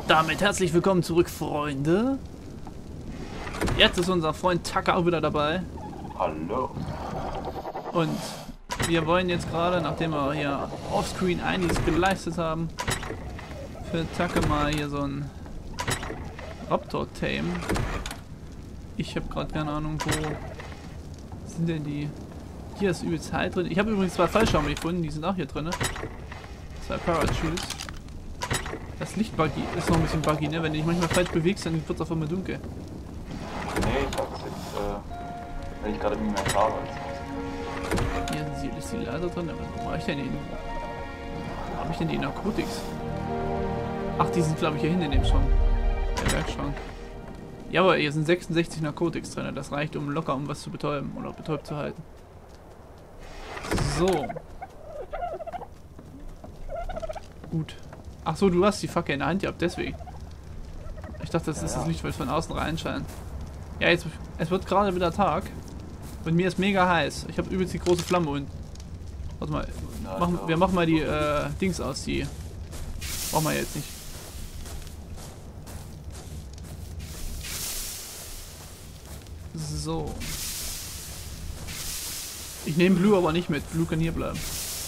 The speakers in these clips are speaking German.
Damit herzlich willkommen zurück, Freunde. Jetzt ist unser Freund Tucker auch wieder dabei. Hallo. Und wir wollen jetzt gerade, nachdem wir hier offscreen einiges geleistet haben, für Tucker mal hier so ein Raptor tame. Ich habe gerade keine Ahnung, wo sind denn die... Hier ist übelst High drin. Ich habe übrigens 2 Fallschirme gefunden, die sind auch hier drin. 2 Parachutes. Das Lichtbuggy ist noch ein bisschen buggy, ne? Wenn du dich manchmal falsch bewegst, dann wird es auf einmal dunkel. Nee, ich hab's jetzt, wenn ich gerade mit mir fahre. Hier ist die Lader drin, aber wo habe ich denn die? Wo habe ich denn die Narkotics? Ach, die sind glaube ich hier hinten in dem Schrank. Der Werkschrank. Ja, aber hier sind 66 Narkotics drin. Das reicht, um locker was zu betäuben oder betäubt zu halten. So. Gut. Ach so, du hast die Fackel in der Hand gehabt, deswegen. Ich dachte, das ist das Licht, weil es von außen reinscheint. Ja, jetzt, es wird gerade wieder Tag. Und mir ist mega heiß. Ich habe übelst die große Flamme und... Warte mal. Wir machen mal die Dings aus, die... Brauchen wir jetzt nicht. So. Ich nehme Blue aber nicht mit. Blue kann hier bleiben.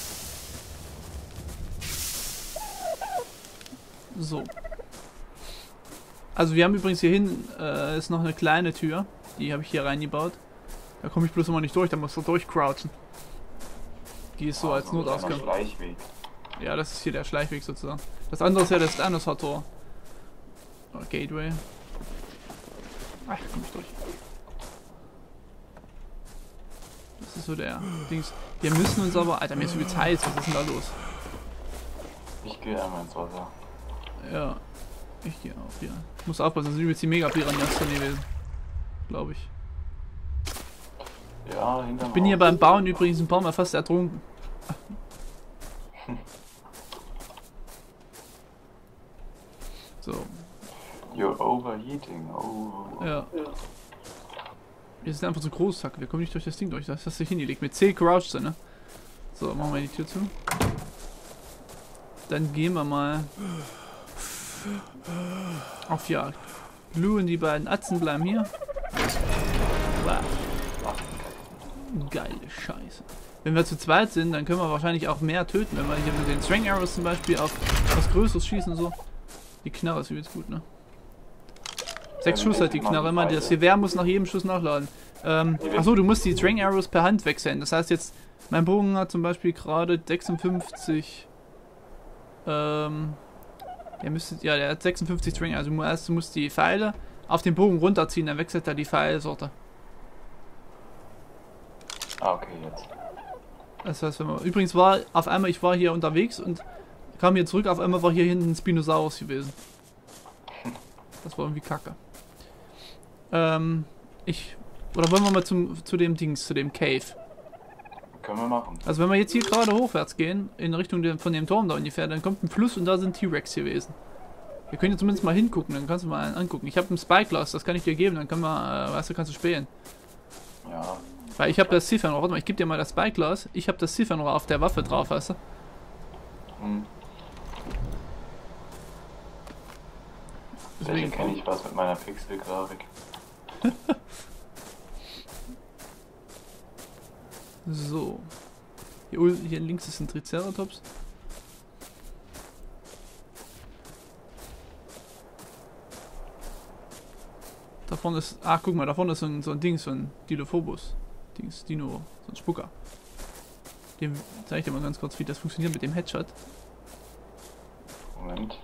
So. Also wir haben übrigens hier hinten ist noch eine kleine Tür. Die habe ich hier reingebaut. Da komme ich bloß immer nicht durch, da musst du durchcrouchen. Die ist so als Notausgang. Ja, das ist hier der Schleichweg sozusagen. Das andere ist ja das Dinosaur-Tor. Oh, Gateway. Ach, komm ich durch. Das ist so der Dings. Wir müssen uns aber... Alter, mir ist übelst heiß. Was ist denn da los? Ich gehe einmal ins Wasser. Ja. Ich gehe auch hier. Ich muss aufpassen, das sind übelst die Mega-Piranhas drin gewesen. Glaube ich. Ja, hinterm Ich bin hier beim Bauen übrigens ein paar Mal fast ertrunken. So. You're overheating. Oh. Ja. Wir sind einfach zu groß, Zack. Wir kommen nicht durch das Ding durch. Das hast du hingelegt. Mit C crouched, ne? So, machen wir die Tür zu. Dann gehen wir mal auf Jagd. Blue und die beiden Atzen bleiben hier. Wow. Geile Scheiße. Wenn wir zu zweit sind, dann können wir wahrscheinlich auch mehr töten, wenn wir hier mit den String Arrows zum Beispiel auf was Größeres schießen und so. Die Knarre ist übelst gut, ne? 6 Schuss hat die Knarre immer. Das Gewehr muss nach jedem Schuss nachladen. Achso, du musst die String Arrows per Hand wechseln. Das heißt jetzt, mein Bogen hat zum Beispiel gerade 56. Der hat 56 String. Also du musst die Pfeile auf den Bogen runterziehen, dann wechselt er die Pfeilsorte. Ah, okay, jetzt. Das heißt, wenn man. Übrigens war auf einmal, ich war hier unterwegs und kam hier zurück, auf einmal war hier hinten ein Spinosaurus gewesen. Das war irgendwie kacke. Oder wollen wir mal zu dem Dings, zu dem Cave? Können wir machen. Also wenn wir jetzt hier gerade hochwärts gehen, in Richtung von dem Turm da ungefähr, dann kommt ein Fluss und da sind T-Rex gewesen. Wir können jetzt zumindest mal hingucken, dann kannst du mal einen angucken. Ich habe ein Spyglass, das kann ich dir geben, dann können wir, weißt du, kannst du spähen. Ja. Weil ich habe das Ziffernrohr, warte mal, ich gebe dir mal das Spyglass, ich habe das Ziffernrohr auf der Waffe drauf, weißt du? Hm. Deswegen kenne ich was mit meiner Pixel-Grafik. So. Hier links ist ein Triceratops. Da vorne ist. Ach, guck mal, da vorne ist so ein Ding, so ein Dilophorbus. Dino, so ein Spucker. Dem zeige ich dir mal ganz kurz, wie das funktioniert mit dem Headshot. Moment.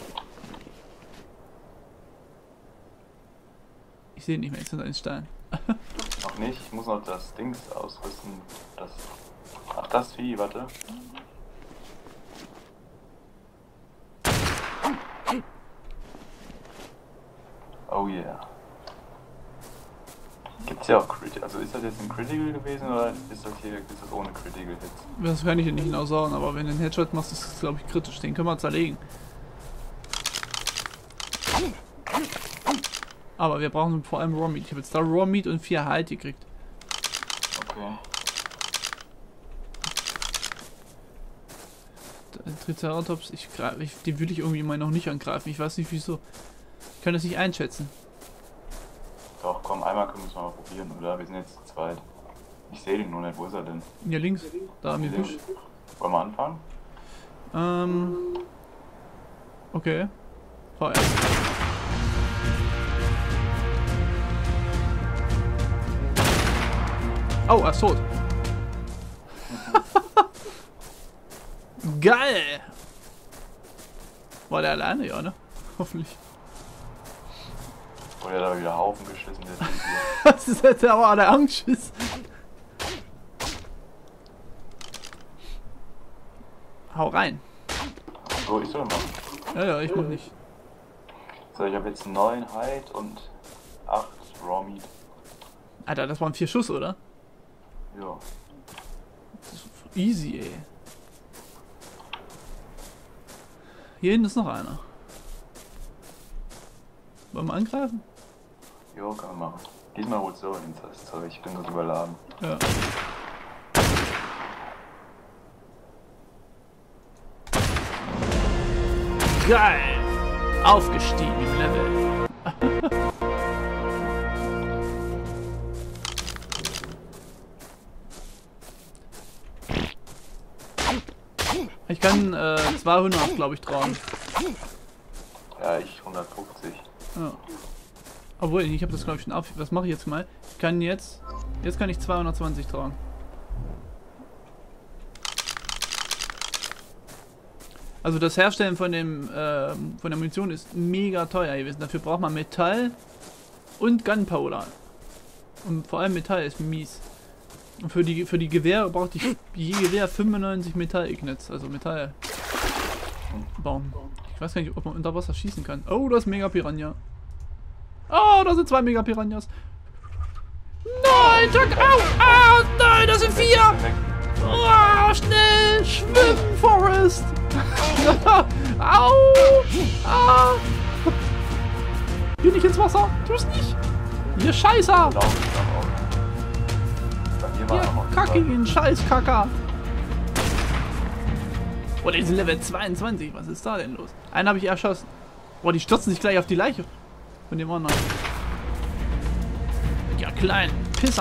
Ich sehe ihn nicht mehr, jetzt sind ein Stein. Noch nicht, ich muss noch das Dings ausrüsten. Ach, das Vieh, warte. Oh yeah. Gibt's ja auch Critical. Also ist das jetzt ein Critical gewesen oder ist das ohne Critical Hits? Das kann ich dir nicht genau sagen, aber wenn du einen Headshot machst, ist das glaube ich kritisch. Den können wir zerlegen. Aber wir brauchen vor allem Raw Meat. Ich habe jetzt da Raw Meat und 4 Halt gekriegt. Okay. Triceratops, den würde ich irgendwie mal noch nicht angreifen. Ich weiß nicht wieso. Ich kann das nicht einschätzen. Doch, komm, einmal können wir es mal probieren, oder? Wir sind jetzt zu zweit. Ich sehe den nur nicht, wo ist er denn? Hier links, da am Busch. Wollen wir anfangen? Okay. VR. Oh, er ist tot. Geil! War der alleine, ja, ne? Hoffentlich. Oder da wieder Haufen geschissen, der Typ hier. Das ist jetzt aber der Angstschiss. Hau rein. So, ich soll machen. Ja, ich mach nicht. So, ich habe jetzt 9 Hide und 8 Raw Meat. Alter, das waren 4 Schuss, oder? Ja. Das ist easy, ey. Hier hinten ist noch einer. Wollen wir angreifen? Jo, kann man machen. Diesmal holst du den Zeug, ich bin so überladen. Ja. Geil! Aufgestiegen im Level. Ich kann 200, glaube ich, tragen. Ja, ich 150. Ja. Obwohl, ich habe das, glaube ich, schon ab. Was mache ich jetzt mal? Ich kann jetzt kann ich 220 tragen. Also das Herstellen von dem von der Munition ist mega teuer gewesen. Dafür braucht man Metall und Gunpowder. Und vor allem Metall ist mies. Und für die Gewehre braucht je Gewehr 95 Metall-Ignits, also Metall. Baum. Ich weiß gar nicht, ob man unter Wasser schießen kann. Oh, das ist Mega-Piranha. Oh, da sind 2 Mega-Piranhas. Nein, Jack, au, au, nein, das sind 4. Oh, schnell, schwimmen, Forrest. Au, ah. Geh nicht ins Wasser, tu es nicht. Ihr Scheißer. Ja, kacke ihn, Scheißkacker. Oh, die sind Level 22. Was ist da denn los? Einen habe ich erschossen. Boah, die stürzen sich gleich auf die Leiche von dem anderen. Ja, klein Pisser.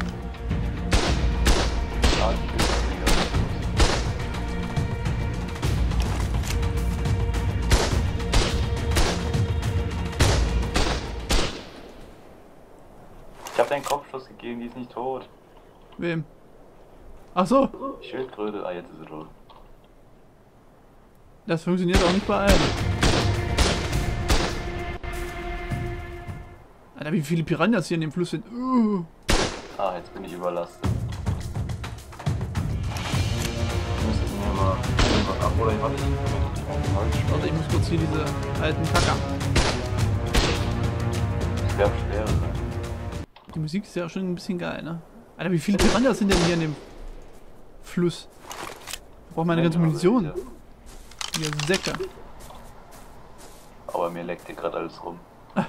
Ich habe deinen Kopfschuss gegeben, die ist nicht tot. Wem? Ach so. Schildkröte, jetzt ist sie tot. Das funktioniert auch nicht bei allen. Alter, wie viele Piranhas hier in dem Fluss sind. Ah, jetzt bin ich überlastet. Ich müsste mir mal ab oder ich warte. Warte, ich muss kurz hier diese alten Kacker. Es gab schwere sein. Die Musik ist ja schon ein bisschen geil, ne? Alter, wie viele Piranhas sind denn hier in dem Fluss? Ich brauche meine ganze Munition. Hier Säcke. Aber mir leckt hier gerade alles rum.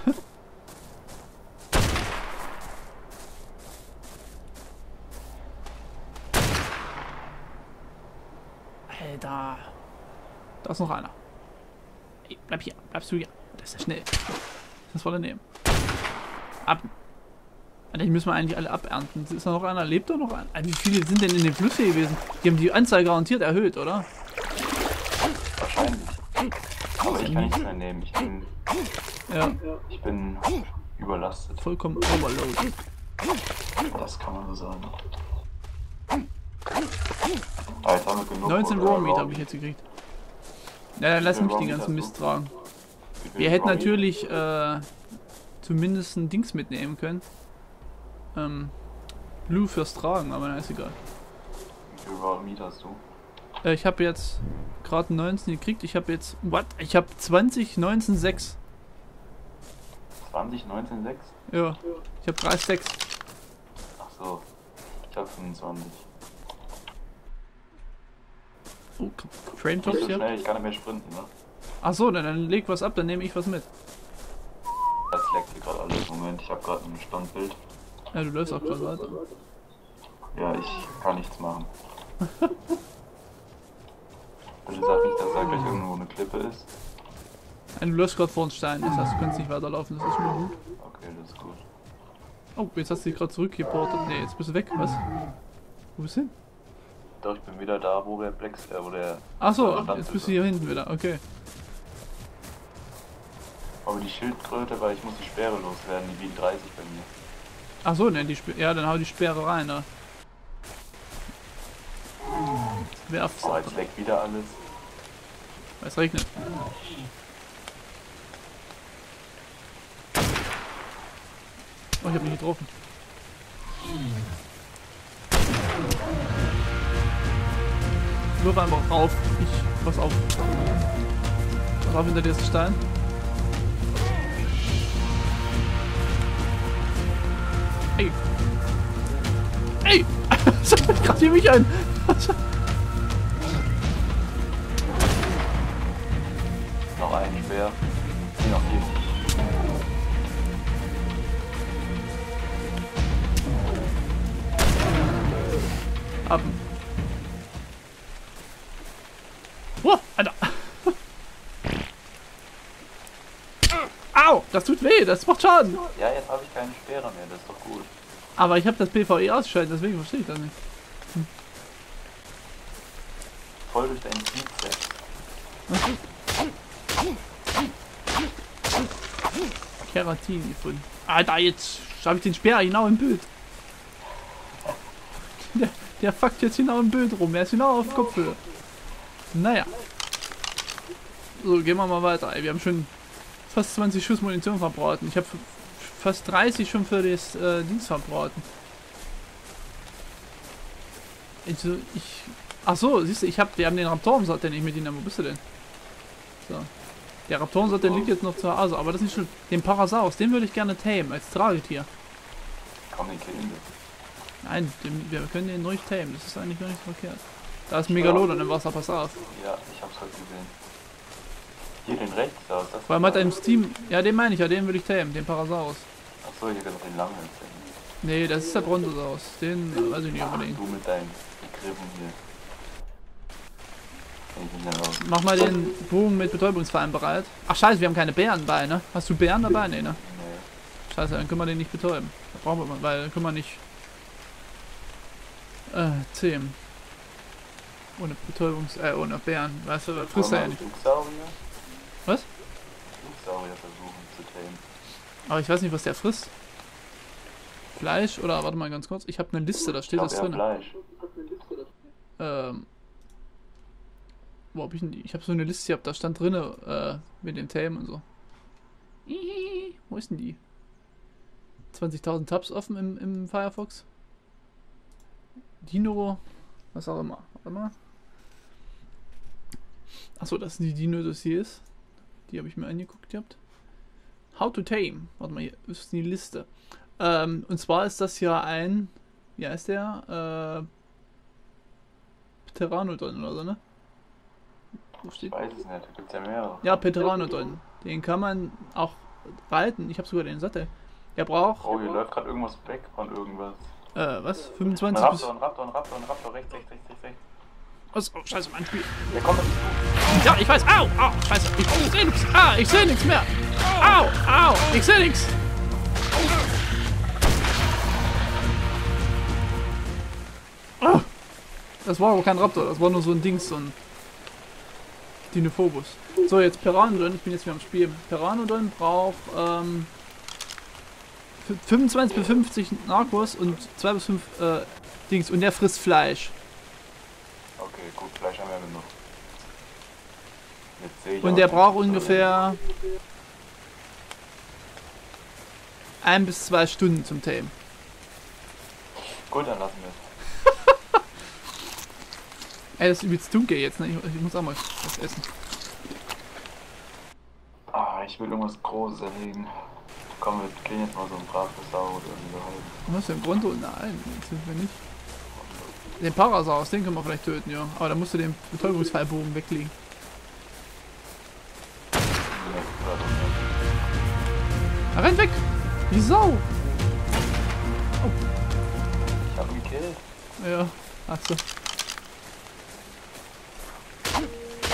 Alter. Da ist noch einer. Ey, bleib hier. Bleibst du hier. Das ist ja schnell. Das wollen wir nehmen. Ab. Alter, die müssen wir eigentlich alle abernten. Ist da noch einer? Lebt da noch einer? Alter, wie viele sind denn in dem Fluss hier gewesen? Die haben die Anzahl garantiert erhöht, oder? Wahrscheinlich. Aber ich kann nichts mehr nehmen. Ich bin überlastet. Vollkommen overloaded. Das kann man so sagen. Ah, jetzt haben wir genug 19 Raw Meat habe ich jetzt gekriegt. Ja, dann lass mich den ganzen Mist tragen. Wir hätten natürlich zumindest ein Dings mitnehmen können. Blue fürs Tragen, aber na, ist egal. Wie viel Raw Meat hast du? Ich habe jetzt gerade 19 gekriegt. Ich habe jetzt. What? Ich habe 20, 19, 6. 20, 19, 6? Ja. Ich habe 3 Stacks. Ach so. Ich habe 25. Oh, Frame Nicht Tops so hier. schnell, ich kann nicht mehr sprinten, ne? Ach so, dann leg was ab, dann nehme ich was mit. Das leckt hier gerade alles. Moment, ich habe gerade ein Standbild. Ja, du läufst auch gerade weiter. Ja, ich kann nichts machen. Bitte sag nicht, dass da gleich irgendwo eine Klippe ist. Du läufst gerade vor einen Stein, das heißt, du kannst nicht weiterlaufen, das ist schon mal gut. Okay, das ist gut. Oh, jetzt hast du dich gerade zurückgeportet. Ne, jetzt bist du weg, was? Wo bist du hin? Doch, ich bin wieder da, wo der wo der... Achso, jetzt bist du hier hinten wieder, okay. Aber die Schildkröte, weil ich muss die Speere loswerden, die wiegt 30 bei mir. Achso, ne, ja, dann hau die Speere rein, ne? Werf's. Oh, jetzt leckt wieder alles. Es regnet. Oh, ich hab mich getroffen. Wirf einfach rauf. Pass auf. Pass auf hinter dir ist ein Stein. Ey! Ey! Das hat gerade hier mich ein! Noch ein Speer. Nee, noch hier. Haben. Oh, Alter! Au! Das tut weh, das macht Schaden! Ja, jetzt habe ich keine Speere mehr, das ist doch gut. Aber ich habe das PvE ausgeschaltet, deswegen verstehe ich das nicht. Voll durch deinen Bizeps. Keratin gefunden. Alter, jetzt habe ich den Speer genau im Bild. Der fuckt jetzt genau im Bild rum. Er ist genau auf Kopfhöhe. Naja. So, gehen wir mal weiter. Ey, wir haben schon fast 20 Schuss Munition verbraten. Ich habe fast 30 schon für das Dings verbraten. Ach so, siehst du, wir haben den Raptoren-Sattel nicht mit ihnen. Wo bist du denn? So. Der Raptoren-Sattel liegt jetzt noch zu Hause, aber das ist nicht schlimm. Den Parasaurus, den würde ich gerne tamen, als Tragetier. Komm, den killen wir. Nein, wir können den ruhig tamen, das ist eigentlich gar nicht verkehrt. Da ist ein Megalodon im Wasser, pass auf. Ja, ich hab's halt gesehen. Hier den rechts, da ist das. Vor allem hat er im Steam, ja den meine ich ja, den würde ich tamen, den Parasaurus. Achso, hier gibt den langen. Nee, das ist der Brontosaurus, den weiß ich nicht unbedingt. Du mit deinen Begriffen hier. Mach mal den Bogen mit Betäubungsfallen bereit. Ach scheiße, wir haben keine Bären bei, ne? Hast du Bären dabei? Nee, ne? Nee. Scheiße, dann können wir den nicht betäuben. Da brauchen wir mal, weil dann können wir nicht zähmen. Ohne ohne Bären. Weißt du, das frisst er ja nicht. Was? Flugsaurier versuchen zu tamen. Aber ich weiß nicht, was der frisst. Fleisch oder, warte mal ganz kurz. Ich habe eine Liste, da steht das drin. Fleisch. Wo hab ich denn die? Ich habe so eine Liste gehabt, da stand drin, mit dem Tamen und so. Wo ist denn die? 20.000 Tabs offen im Firefox. Dino, was auch immer. Warte mal. Achso, das sind die Dino-Dossiers. Die habe ich mir angeguckt gehabt. How to tame. Warte mal, hier ist die Liste. Und zwar ist das ja ein, wie heißt der? Pteranodon oder so, ne? Wo steht? Ich weiß es nicht, da gibt es ja mehrere. Ja, Pteranodon. Den kann man auch reiten. Ich habe sogar den Sattel. Der braucht. Oh, hier läuft gerade irgendwas weg von irgendwas. Was? 25 Ein bis. Raptor, rechts. Was? Oh, scheiße, mein Spiel. Der kommt auf dich zu. Ja, ich weiß. Au! Au! Scheiße. Ich sehe nichts. Ah, ich sehe nichts mehr. Au! Au! Ich sehe nichts. Oh. Das war aber kein Raptor. Das war nur so ein Dings, so ein Dinophobus. So, jetzt Pteranodon. Ich bin jetzt wieder am Spiel. Pteranodon braucht 25 bis 50 Narcos und 2 bis 5 Dings. Und der frisst Fleisch. Okay, gut, Fleisch haben wir genug. Jetzt sehe ich Und auch, der dass braucht das so ungefähr 1 bis 2 Stunden zum Tamen. ist. Gut, dann lassen wir es. Ey, das ist übelst dunkel jetzt, ne? Ich muss auch mal was essen. Ah, ich will irgendwas Großes erlegen. Komm, wir gehen jetzt mal so ein Brachiosaurus oder irgendwie halten. Was für ein Bronto? Nein, das sind wir nicht. Den Parasaurus, den können wir vielleicht töten, ja. Aber da musst du den Betäubungsfallbogen weglegen. Er rennt weg! Wie Sau! Ich hab ihn gekillt. Ja, hast du.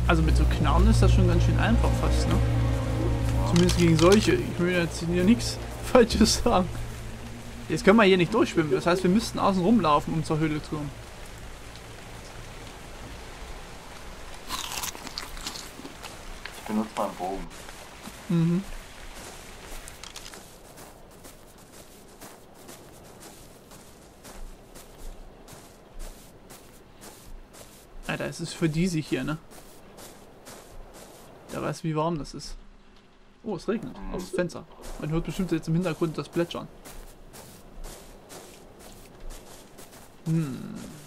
Also mit so Knarren ist das schon ganz schön einfach fast, ne? Zumindest gegen solche. Ich will jetzt hier nichts Falsches sagen. Jetzt können wir hier nicht durchschwimmen. Das heißt, wir müssten außen rumlaufen, um zur Höhle zu kommen. Ich benutze mal einen Bogen. Mhm. Alter, es ist für diesig hier, ne? Der weiß, wie warm das ist. Oh, es regnet. Aufs Fenster. Man hört bestimmt jetzt im Hintergrund das Plätschern. Hm.